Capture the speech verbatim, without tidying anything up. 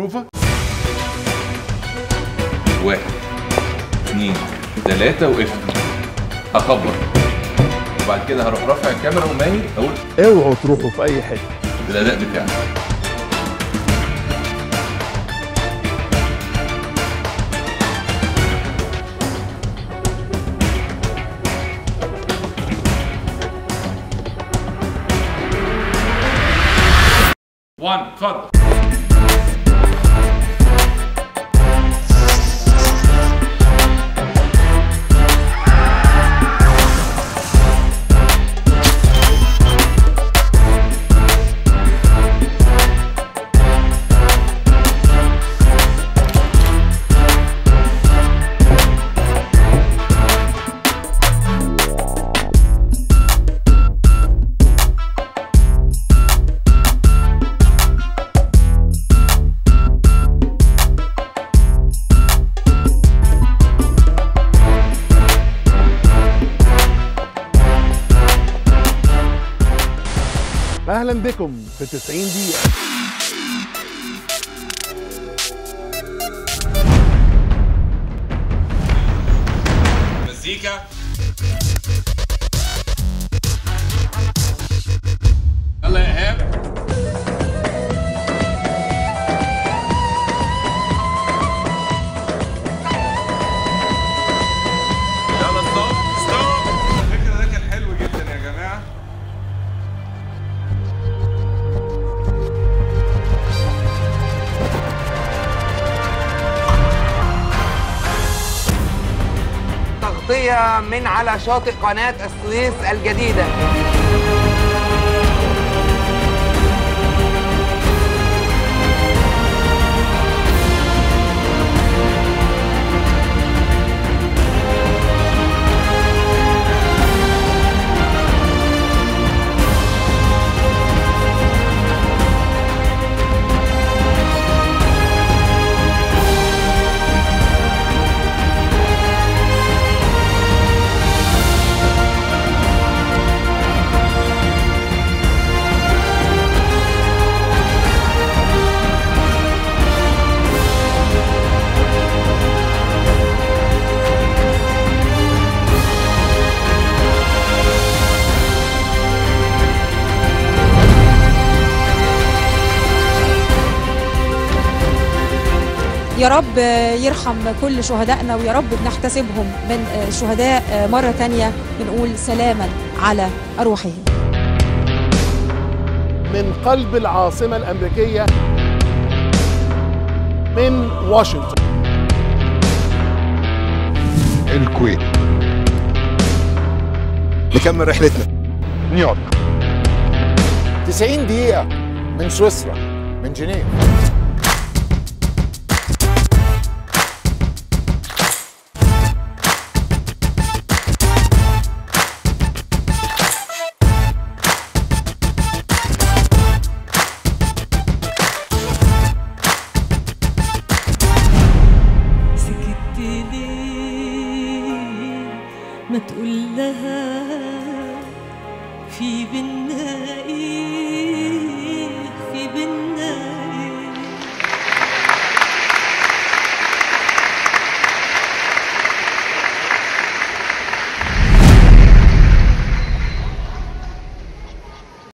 بروفة. واحد اتنين تلاتة وقفت اخبر، وبعد كده هروح رافع الكاميرا وماني اقول اوعوا تروحوا في اي حته بالاداء بتاعي. واحد اتفضل. اهلا بكم في تسعين دقيقة. مزيكا يلا يا ايهاب. يلا ستوب ستوب. الفكرة ده كان حلو جدا يا جماعة. تغطية من على شاطئ قناة السويس الجديدة. يا رب يرحم كل شهدائنا، ويا رب بنحتسبهم من الشهداء مرة تانية. بنقول سلاما على أرواحهم. من قلب العاصمة الأمريكية، من واشنطن، الكويت، نكمل رحلتنا نيويورك. تسعين دقيقة من سويسرا، من جنيف. ما تقول لها في بينا